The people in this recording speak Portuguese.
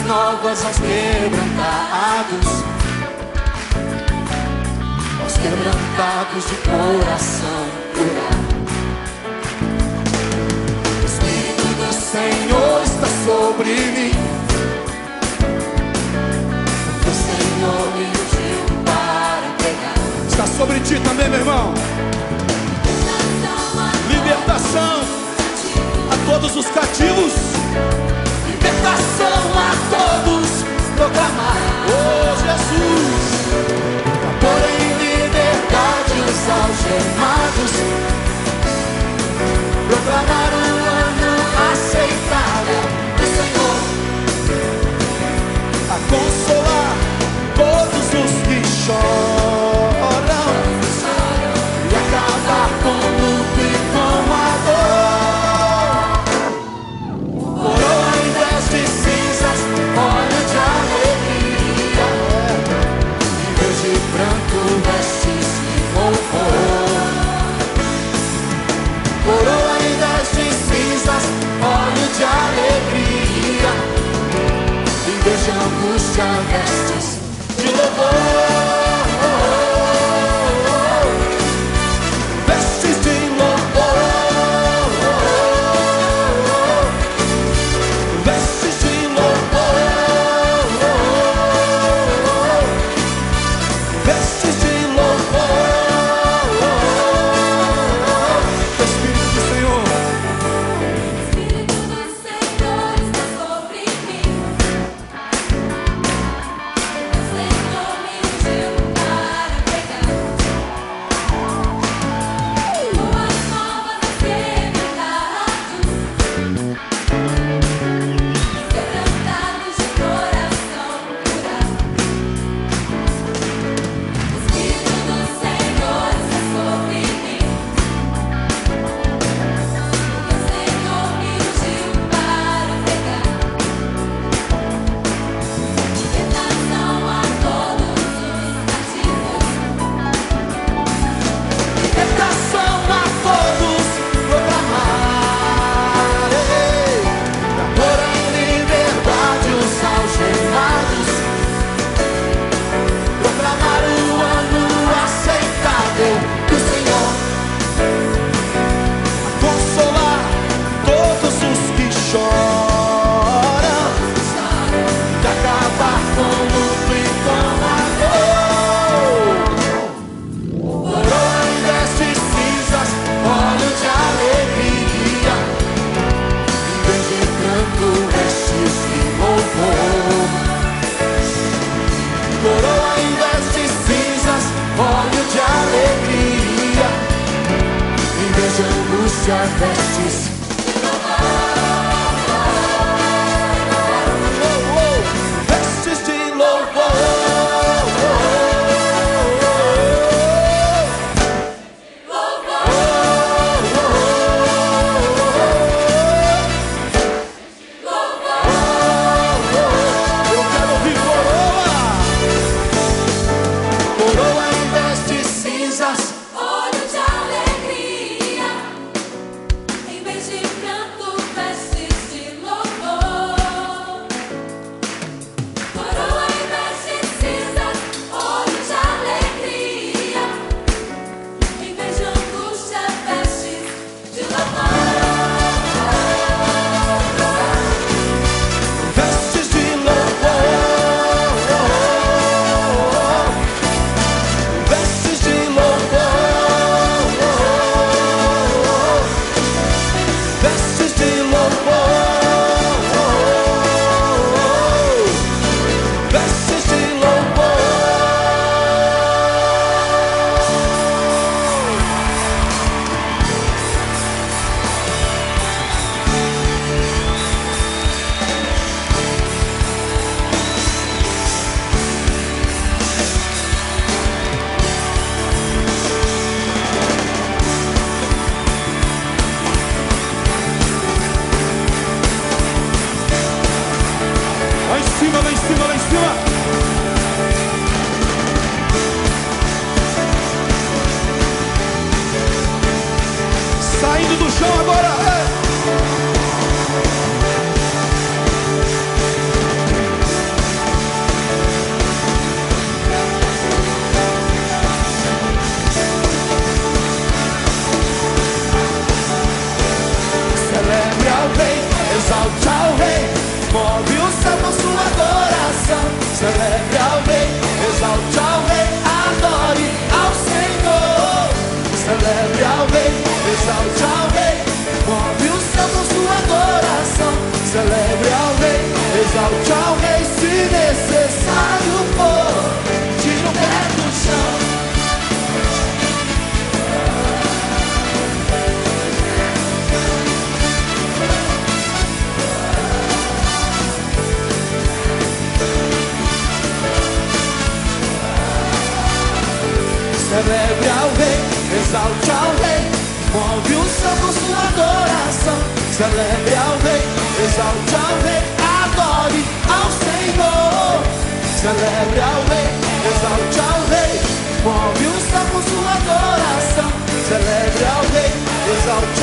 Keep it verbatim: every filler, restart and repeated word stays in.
novas aos quebrantados, aos quebrantados de coração curado. O Espírito do Senhor está sobre mim, o Senhor me ungiu para pregar. Está sobre ti também, meu irmão. Libertação a todos os cativos, libertação a todos, proclamar, oh Jesus, pôr em liberdade os algemados, proclamar o ano aceitável do Senhor, a consolar todos os que choram e acabar com o luto e com a dor. Coroa em vez de cinzas, óleo de alegria, em vez de pranto, vestes de louvor. Coroa em vez de cinzas, óleo de alegria, em vez de angústia, vestes de louvor. Vestes de louvor, vestes de louvor, vestes de louvor. O Espírito do Senhor, O Espírito do Senhor está sobre mim. O Senhor me ungiu para pregar boas novas aos quebrantados, quebrantados de coração curado. O Espírito do Senhor está sobre mim. O Senhor me ungiu para pregar libertação a todos os cativos, libertação a todos, proclamar, ei, pra pôr em liberdade os algemados, proclamar o ano aceitável do Senhor, a consolar todos os que choram e acabar com o luto e com a dor. Coroa em vez de cinzas, óleo de alegria, em vez de pranto, vestes de louvor. Coroa em vez de cinzas, óleo de alegria, em vez de angústia, vestes de louvor. Vestes de louvor. Eu quero ouvir coroa. Coroa em vez de cinzas, óleo de alegria, em vez de exalte ao Rei, move o céu com sua adoração. Celebre ao Rei, exalte ao Rei, adore ao Senhor. Celebre ao Rei, exalte ao Rei, move o céu com sua adoração. Celebre ao Rei, exalte